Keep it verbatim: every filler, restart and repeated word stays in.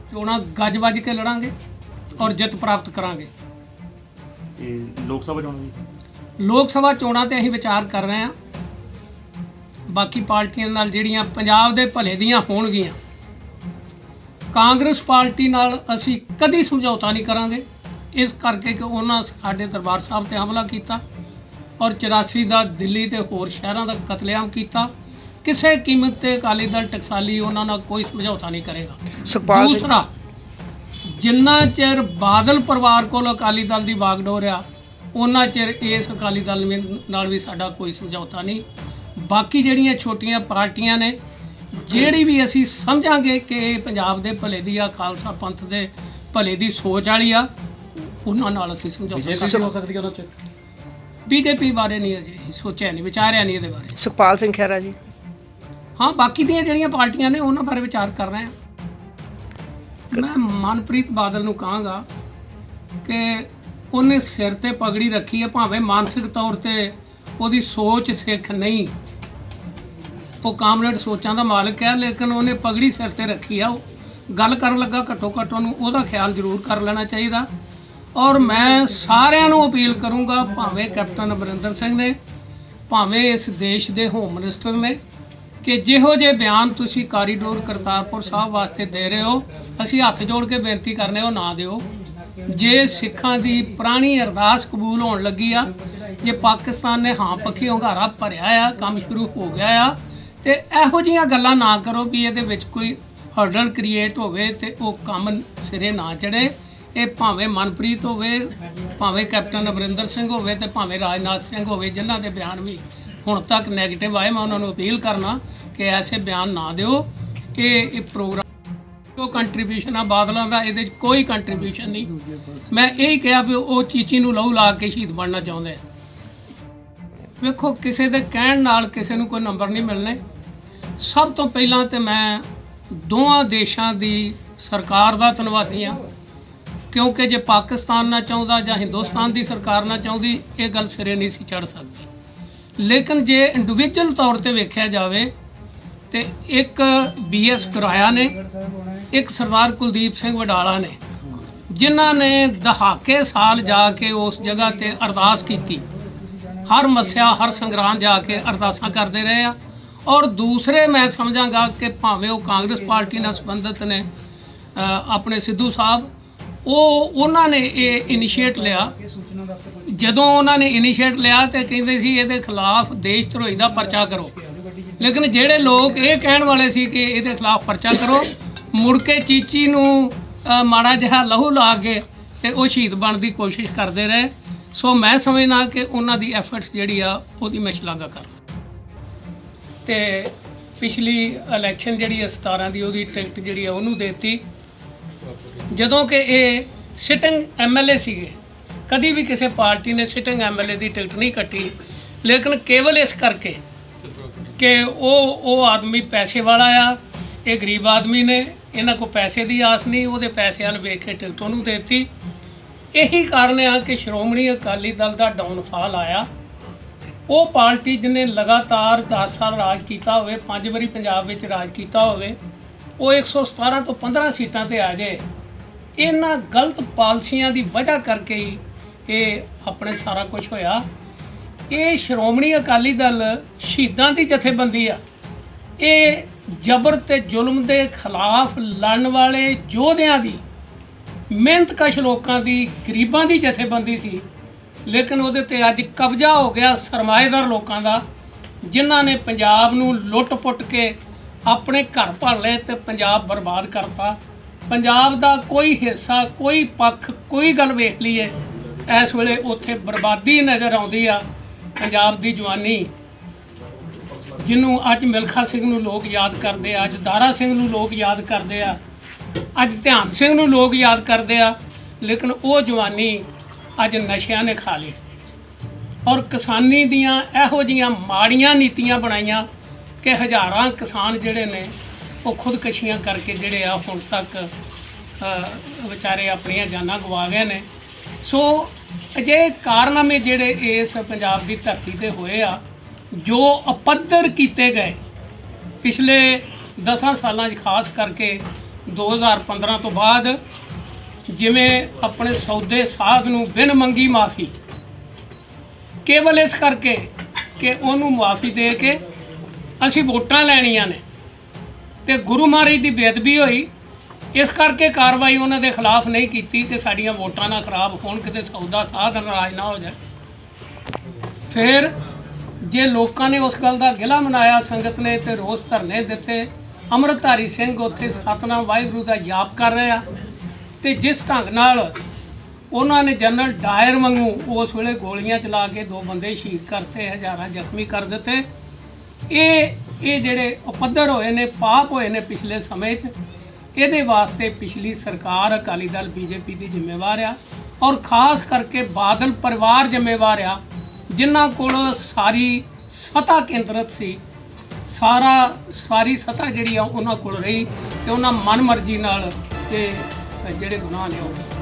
ਚੋਣਾਂ ਗੱਜ ਵੱਜ ਕੇ ਲੜਾਂਗੇ ਔਰ ਜਿੱਤ ਪ੍ਰਾਪਤ ਕਰਾਂਗੇ। ਲੋਕ ਸਭਾ ਚੋਣਾਂ ਲੋਕ ਸਭਾ ਚੋਣਾਂ ਤੇ ਅਸੀਂ ਵਿਚਾਰ ਕਰ ਰਹੇ ਹਾਂ। ਬਾਕੀ ਪਾਰਟੀਆਂ ਨਾਲ ਜਿਹੜੀਆਂ ਪੰਜਾਬ ਦੇ ਭਲੇ ਦੀਆਂ ਹੋਣਗੀਆਂ, ਕਾਂਗਰਸ ਪਾਰਟੀ ਨਾਲ ਅਸੀਂ ਕਦੀ ਸਮਝੌਤਾ ਨਹੀਂ ਕਰਾਂਗੇ, ਇਸ ਕਰਕੇ ਕਿ ਉਹਨਾਂ ਸਾਡੇ ਦਰਬਾਰ ਸਾਹਿਬ ਤੇ ਹਮਲਾ ਕੀਤਾ ਔਰ ਚੁਰਾਸੀ ਦਾ ਦਿੱਲੀ ਤੇ ਹੋਰ ਸ਼ਹਿਰਾਂ ਦਾ ਕਤਲੇਆਮ ਕੀਤਾ। ਕਿਸੇ ਕੀਮਤ ਤੇ ਅਕਾਲੀ ਦਲ ਟਕਸਾਲੀ ਉਹਨਾਂ ਨਾਲ ਕੋਈ ਸਮਝੌਤਾ ਨਹੀਂ ਕਰੇਗਾ। ਦੂਸਰਾ, ਜਿੰਨਾ ਚਿਰ ਬਾਦਲ ਪਰਿਵਾਰ ਕੋਲ ਅਕਾਲੀ ਦਲ ਦੀ ਵਾਗਡੋਰ ਆ, ਉਹਨਾਂ ਚਿਰ ਇਸ ਅਕਾਲੀ ਦਲ ਨਾਲ ਵੀ ਸਾਡਾ ਕੋਈ ਸਮਝੌਤਾ ਨਹੀਂ। ਬਾਕੀ ਜਿਹੜੀਆਂ ਛੋਟੀਆਂ ਪਾਰਟੀਆਂ ਨੇ, ਜਿਹੜੀ ਵੀ ਅਸੀਂ ਸਮਝਾਂਗੇ ਕਿ ਪੰਜਾਬ ਦੇ ਭਲੇ ਦੀ ਆ, ਖਾਲਸਾ ਪੰਥ ਦੇ ਭਲੇ ਦੀ ਸੋਚ ਵਾਲੀ ਆ, ਉਹਨਾਂ ਨਾਲ ਅਸੀਂ ਸਮਝੌਤਾ ਹੋ ਸਕਦੀ ਹੈ। ਬੀਜੇਪੀ ਬਾਰੇ ਨਹੀਂ ਅਜੇ ਸੋਚਿਆ ਨਹੀਂ, ਵਿਚਾਰਿਆ ਨਹੀਂ ਇਹਦੇ ਬਾਰੇ। ਸੁਖਪਾਲ ਸਿੰਘ ਖਹਿਰਾ ਜੀ, ਹਾਂ, ਬਾਕੀ ਦੀਆਂ ਜਿਹੜੀਆਂ ਪਾਰਟੀਆਂ ਨੇ ਉਹਨਾਂ ਬਾਰੇ ਵਿਚਾਰ ਕਰ ਰਹੇ ਹਾਂ। ਮੈਂ ਮਨਪ੍ਰੀਤ ਬਾਦਲ ਨੂੰ ਕਹਾਂਗਾ ਕਿ ਉਹਨੇ ਸਿਰ ਤੇ ਪਗੜੀ ਰੱਖੀ ਹੈ, ਭਾਵੇਂ ਮਾਨਸਿਕ ਤੌਰ ਤੇ ਉਹਦੀ ਸੋਚ ਸਿੱਖ ਨਹੀਂ, ਉਹ ਕਾਮਰੇਡ ਸੋਚਾਂ ਦਾ ਮਾਲਕ ਹੈ, ਲੇਕਿਨ ਉਹਨੇ ਪਗੜੀ ਸਿਰ ਤੇ ਰੱਖੀ ਆ। ਉਹ ਗੱਲ ਕਰਨ ਲੱਗਾ ਘੱਟੋ ਘੱਟ ਉਹਨੂੰ ਉਹਦਾ ਖਿਆਲ ਜ਼ਰੂਰ ਕਰ ਲੈਣਾ ਚਾਹੀਦਾ। ਔਰ ਮੈਂ ਸਾਰਿਆਂ ਨੂੰ ਅਪੀਲ ਕਰੂੰਗਾ, ਭਾਵੇਂ ਕੈਪਟਨ ਅਮਰਿੰਦਰ ਸਿੰਘ ਨੇ, ਭਾਵੇਂ ਇਸ ਦੇਸ਼ ਦੇ ਹੋਮ ਮਿਨਿਸਟਰ ਨੇ, ਕਿ ਜਿਹੋ ਜਿਹੇ ਬਿਆਨ ਤੁਸੀਂ ਕਾਰੀਡੋਰ ਕਰਤਾਰਪੁਰ ਸਾਹਿਬ ਵਾਸਤੇ ਦੇ ਰਹੇ ਹੋ, ਅਸੀਂ ਹੱਥ ਜੋੜ ਕੇ ਬੇਨਤੀ ਕਰਨੇ ਉਹ ਨਾ ਦਿਓ। ਜੇ ਸਿੱਖਾਂ ਦੀ ਪੁਰਾਣੀ ਅਰਦਾਸ ਕਬੂਲ ਹੋਣ ਲੱਗੀ ਆ, ਜੇ ਪਾਕਿਸਤਾਨ ਨੇ ਹਾਂ ਪੱਖੀ ਹੁੰਗਾਰਾ ਭਰਿਆ ਆ, ਕੰਮ ਸ਼ੁਰੂ ਹੋ ਗਿਆ ਆ, ਤੇ ਇਹੋ ਜਿਹੀਆਂ ਗੱਲਾਂ ਨਾ ਕਰੋ ਵੀ ਇਹਦੇ ਵਿੱਚ ਕੋਈ ਹਰਡਲ ਕ੍ਰੀਏਟ ਹੋਵੇ ਤੇ ਉਹ ਕੰਮ ਸਿਰੇ ਨਾ ਚੜੇ। ਇਹ ਭਾਵੇਂ ਮਨਪ੍ਰੀਤ ਹੋਵੇ, ਭਾਵੇਂ ਕੈਪਟਨ ਅਮਰਿੰਦਰ ਸਿੰਘ ਹੋਵੇ, ਤੇ ਭਾਵੇਂ ਰਾਜਨਾਥ ਸਿੰਘ ਹੋਵੇ, ਜਿਨ੍ਹਾਂ ਦੇ ਬਿਆਨ ਵੀ ਹੁਣ ਤੱਕ ਨੈਗੇਟਿਵ ਆਏ, ਮੈਂ ਉਹਨਾਂ ਨੂੰ ਅਪੀਲ ਕਰਨਾ ਕਿ ਐਸੇ ਬਿਆਨ ਨਾ ਦਿਓ। ਇਹ ਇਹ ਪ੍ਰੋਗਰਾਮ ਉਹ ਕੰਟਰੀਬਿਊਸ਼ਨ ਆ ਬਾਦਲਾਂ ਦਾ, ਇਹਦੇ 'ਚ ਕੋਈ ਕੰਟਰੀਬਿਊਸ਼ਨ ਨਹੀਂ। ਮੈਂ ਇਹੀ ਕਿਹਾ ਵੀ ਉਹ ਚੀਚੀ ਨੂੰ ਲਹੂ ਲਾ ਕੇ ਸ਼ਹੀਦ ਬਣਨਾ ਚਾਹੁੰਦੇ ਆ। ਵੇਖੋ, ਕਿਸੇ ਦੇ ਕਹਿਣ ਨਾਲ ਕਿਸੇ ਨੂੰ ਕੋਈ ਨੰਬਰ ਨਹੀਂ ਮਿਲਣੇ। ਸਭ ਤੋਂ ਪਹਿਲਾਂ ਤਾਂ ਮੈਂ ਦੋਵਾਂ ਦੇਸ਼ਾਂ ਦੀ ਸਰਕਾਰ ਦਾ ਧੰਨਵਾਦੀ ਹਾਂ, ਕਿਉਂਕਿ ਜੇ ਪਾਕਿਸਤਾਨ ਨਾ ਚਾਹੁੰਦਾ ਜਾਂ ਹਿੰਦੁਸਤਾਨ ਦੀ ਸਰਕਾਰ ਨਾ ਚਾਹੁੰਦੀ, ਇਹ ਗੱਲ ਸਿਰੇ ਨਹੀਂ ਸੀ ਚੜ੍ਹ ਸਕਦੀ। ਲੇਕਿਨ ਜੇ ਇੰਡੀਵਿਜੂਅਲ ਤੌਰ ਤੇ ਵੇਖਿਆ ਜਾਵੇ ਤੇ ਇੱਕ ਬੀ ਐਸ ਕਿਰਾਇਆ ਨੇ, ਇੱਕ ਸਰਦਾਰ ਕੁਲਦੀਪ ਸਿੰਘ ਵਡਾਲਾ ਨੇ, ਜਿਨ੍ਹਾਂ ਨੇ ਦਹਾਕੇ ਸਾਲ ਜਾ ਕੇ ਉਸ ਜਗ੍ਹਾ ਤੇ ਅਰਦਾਸ ਕੀਤੀ, ਹਰ ਮੱਸਿਆ ਹਰ ਸੰਗਰਾਂਦ ਜਾ ਕੇ ਅਰਦਾਸਾਂ ਕਰਦੇ ਰਹੇ ਆ। ਔਰ ਦੂਸਰੇ ਮੈਂ ਸਮਝਾਂਗਾ ਕਿ ਭਾਵੇਂ ਉਹ ਕਾਂਗਰਸ ਪਾਰਟੀ ਨਾਲ ਸੰਬੰਧਿਤ ਨੇ, ਆਪਣੇ ਸਿੱਧੂ ਸਾਹਿਬ, ਉਹ ਉਹਨਾਂ ਨੇ ਇਹ ਇਨੀਸ਼ੀਏਟ ਲਿਆ। ਜਦੋਂ ਉਹਨਾਂ ਨੇ ਇਨੀਸ਼ੀਏਟ ਲਿਆ ਤੇ ਕਹਿੰਦੇ ਸੀ ਇਹਦੇ ਖਿਲਾਫ ਦੇਸ਼ ਧਰੋਹੀ ਦਾ ਪਰਚਾ ਕਰੋ, ਲੇਕਿਨ ਜਿਹੜੇ ਲੋਕ ਇਹ ਕਹਿਣ ਵਾਲੇ ਸੀ ਕਿ ਇਹਦੇ ਖਿਲਾਫ ਪਰਚਾ ਕਰੋ, ਮੁੜ ਕੇ ਚੀਚੀ ਨੂੰ ਮਾੜਾ ਜਿਹਾ ਲਹੂ ਲਾ ਕੇ ਤੇ ਉਹ ਸ਼ਹੀਦ ਬਣਨ ਦੀ ਕੋਸ਼ਿਸ਼ ਕਰਦੇ ਰਹੇ। ਸੋ ਮੈਂ ਸਮਝਦਾ ਕਿ ਉਹਨਾਂ ਦੀ ਐਫਰਟਸ ਜਿਹੜੀ ਆ ਉਹਦੀ ਮੈਂ ਸ਼ਲਾਘਾ ਕਰਦਾ। ਤੇ ਪਿਛਲੀ ਇਲੈਕਸ਼ਨ ਜਿਹੜੀ ਆ ਸਤਾਰਾਂ ਦੀ, ਉਹਦੀ ਟਿਕਟ ਜਿਹੜੀ ਆ ਉਹਨੂੰ ਦੇਤੀ, ਜਦੋਂ ਕਿ ਇਹ ਸਿਟਿੰਗ ਐਮ ਐਲ ਏ ਸੀਗੇ। ਕਦੀ ਵੀ ਕਿਸੇ ਪਾਰਟੀ ਨੇ ਸਿਟਿੰਗ ਐਮ ਐਲ ਏ ਦੀ ਟਿਕਟ ਨਹੀਂ ਕੱਟੀ, ਲੇਕਿਨ ਕੇਵਲ ਇਸ ਕਰਕੇ ਕਿ ਉਹ ਉਹ ਆਦਮੀ ਪੈਸੇ ਵਾਲਾ ਆ, ਇਹ ਗਰੀਬ ਆਦਮੀ ਨੇ, ਇਹਨਾਂ ਕੋਲ ਪੈਸੇ ਦੀ ਆਸ ਨਹੀਂ, ਉਹਦੇ ਪੈਸਿਆਂ ਨੂੰ ਵੇਖ ਕੇ ਟਿਕਟ ਉਹਨੂੰ ਦੇਤੀ। ਇਹੀ ਕਾਰਨ ਆ ਕਿ ਸ਼੍ਰੋਮਣੀ ਅਕਾਲੀ ਦਲ ਦਾ ਡਾਊਨਫਾਲ ਆਇਆ। ਉਹ ਪਾਰਟੀ ਜਿਹਨੇ ਲਗਾਤਾਰ ਦਸ ਸਾਲ ਰਾਜ ਕੀਤਾ ਹੋਵੇ, ਪੰਜ ਵਾਰੀ ਪੰਜਾਬ ਵਿੱਚ ਰਾਜ ਕੀਤਾ ਹੋਵੇ, ਉਹ ਇੱਕ ਸੌ ਸਤਾਰਾਂ ਤੋਂ ਪੰਦਰਾਂ ਸੀਟਾਂ 'ਤੇ ਆ ਜਾਏ। ਇਹਨਾਂ ਗਲਤ ਪਾਲਸੀਆਂ ਦੀ ਵਜ੍ਹਾ ਕਰਕੇ ਹੀ ਇਹ ਆਪਣੇ ਸਾਰਾ ਕੁਝ ਹੋਇਆ। ਇਹ ਸ਼੍ਰੋਮਣੀ ਅਕਾਲੀ ਦਲ ਸ਼ਹੀਦਾਂ ਦੀ ਜਥੇਬੰਦੀ ਆ, ਇਹ ਜਬਰ ਤੇ ਜ਼ੁਲਮ ਦੇ ਖਿਲਾਫ ਲੜਨ ਵਾਲੇ ਯੋਧਿਆਂ ਦੀ, ਮਿਹਨਤਕਸ਼ ਲੋਕਾਂ ਦੀ, ਗਰੀਬਾਂ ਦੀ ਜਥੇਬੰਦੀ ਸੀ। ਲੇਕਿਨ ਉਹਦੇ 'ਤੇ ਅੱਜ ਕਬਜ਼ਾ ਹੋ ਗਿਆ ਸਰਮਾਏਦਾਰ ਲੋਕਾਂ ਦਾ, ਜਿਨ੍ਹਾਂ ਨੇ ਪੰਜਾਬ ਨੂੰ ਲੁੱਟ ਪੁੱਟ ਕੇ ਆਪਣੇ ਘਰ ਭਰ ਲਏ ਤੇ ਪੰਜਾਬ ਬਰਬਾਦ ਕਰਤਾ। ਪੰਜਾਬ ਦਾ ਕੋਈ ਹਿੱਸਾ, ਕੋਈ ਪੱਖ, ਕੋਈ ਗੱਲ ਵੇਖ ਲਈਏ, ਇਸ ਵੇਲੇ ਉੱਥੇ ਬਰਬਾਦੀ ਨਜ਼ਰ ਆਉਂਦੀ ਆ। ਪੰਜਾਬ ਦੀ ਜਵਾਨੀ, ਜਿਹਨੂੰ ਅੱਜ ਮਿਲਖਾ ਸਿੰਘ ਨੂੰ ਲੋਕ ਯਾਦ ਕਰਦੇ ਆ, ਅੱਜ ਦਾਰਾ ਸਿੰਘ ਨੂੰ ਲੋਕ ਯਾਦ ਕਰਦੇ ਆ, ਅੱਜ ਧਿਆਨ ਸਿੰਘ ਨੂੰ ਲੋਕ ਯਾਦ ਕਰਦੇ ਆ, ਲੇਕਿਨ ਉਹ ਜਵਾਨੀ ਅੱਜ ਨਸ਼ਿਆਂ ਨੇ ਖਾ ਲਈ। ਔਰ ਕਿਸਾਨੀ ਦੀਆਂ ਇਹੋ ਜਿਹੀਆਂ ਮਾੜੀਆਂ ਨੀਤੀਆਂ ਬਣਾਈਆਂ ਕਿ ਹਜ਼ਾਰਾਂ ਕਿਸਾਨ ਜਿਹੜੇ ਨੇ ਉਹ ਖੁਦਕਸ਼ੀਆਂ ਕਰਕੇ ਜਿਹੜੇ ਆ ਹੁਣ ਤੱਕ ਵਿਚਾਰੇ ਆਪਣੀਆਂ ਜਾਨਾਂ ਗਵਾ ਗਏ ਨੇ। ਸੋ ਅਜਿਹੇ ਕਾਰਨਾਮੇ ਜਿਹੜੇ ਇਸ ਪੰਜਾਬ ਦੀ ਧਰਤੀ 'ਤੇ ਹੋਏ ਆ, ਜੋ ਅਪੱਧਰ ਕੀਤੇ ਗਏ ਪਿਛਲੇ ਦਸਾਂ ਸਾਲਾਂ 'ਚ, ਖਾਸ ਕਰਕੇ ਦੋ ਹਜ਼ਾਰ ਪੰਦਰਾਂ ਤੋਂ ਬਾਅਦ ਜਿਵੇਂ ਆਪਣੇ ਸੌਦੇ ਸਾਧ ਨੂੰ ਬਿਨ ਮੰਗੀ ਮਾਫੀ, ਕੇਵਲ ਇਸ ਕਰਕੇ ਕਿ ਉਹਨੂੰ ਮਾਫੀ ਦੇ ਕੇ ਅਸੀਂ ਵੋਟਾਂ ਲੈਣੀਆਂ ਨੇ ਤੇ ਗੁਰੂ ਮਹਾਰਾਜ ਦੀ ਬੇਅਦਬੀ ਹੋਈ, ਇਸ ਕਰਕੇ ਕਾਰਵਾਈ ਉਹਨਾਂ ਦੇ ਖਿਲਾਫ ਨਹੀਂ ਕੀਤੀ ਕਿ ਸਾਡੀਆਂ ਵੋਟਾਂ ਨਾ ਖਰਾਬ ਹੋਣ, ਕਿਤੇ ਸੌਦਾ ਸਾਧ ਨਾਰਾਜ਼ ਨਾ ਹੋ ਜਾਏ। ਫਿਰ ਜੇ ਲੋਕਾਂ ਨੇ ਉਸ ਗੱਲ ਦਾ ਗਿਲਾ ਮਨਾਇਆ, ਸੰਗਤ ਨੇ ਤੇ ਰੋਸ ਧਰਨੇ ਦਿੱਤੇ, ਅੰਮ੍ਰਿਤਧਾਰੀ ਸਿੰਘ ਉੱਥੇ ਸਤਨਾਮ ਵਾਹਿਗੁਰੂ ਦਾ ਜਾਪ ਕਰ ਰਹੇ ਆ ਤੇ ਜਿਸ ਢੰਗ ਨਾਲ ਉਹਨਾਂ ਨੇ ਜਨਰਲ ਡਾਇਰ ਵਾਂਗੂ ਉਸ ਵੇਲੇ ਗੋਲੀਆਂ ਚਲਾ ਕੇ ਦੋ ਬੰਦੇ ਸ਼ਹੀਦ ਕਰਤੇ, ਹਜ਼ਾਰਾਂ ਜ਼ਖਮੀ ਕਰ ਦਿੱਤੇ। ਇਹ ਇਹ ਜਿਹੜੇ ਉਪੱਦਰ ਹੋਏ ਨੇ, ਪਾਪ ਹੋਏ ਨੇ ਪਿਛਲੇ ਸਮੇਂ 'ਚ, ਇਹਦੇ ਵਾਸਤੇ ਪਿਛਲੀ ਸਰਕਾਰ ਅਕਾਲੀ ਦਲ ਬੀਜੇਪੀ ਦੀ ਜ਼ਿੰਮੇਵਾਰ ਆ ਔਰ ਖਾਸ ਕਰਕੇ ਬਾਦਲ ਪਰਿਵਾਰ ਜ਼ਿੰਮੇਵਾਰ ਆ, ਜਿਨ੍ਹਾਂ ਕੋਲ ਸਾਰੀ ਸੱਤਾ ਕੇਂਦਰਤ ਸੀ, ਸਾਰਾ ਸਾਰੀ ਸੱਤਾ ਜਿਹੜੀ ਆ ਉਹਨਾਂ ਕੋਲ ਰਹੀ ਤੇ ਉਹਨਾਂ ਮਨਮਰਜ਼ੀ ਨਾਲ ਤੇ ਜਿਹੜੇ ਗੁਨਾਹ ਨੇ ਉਹ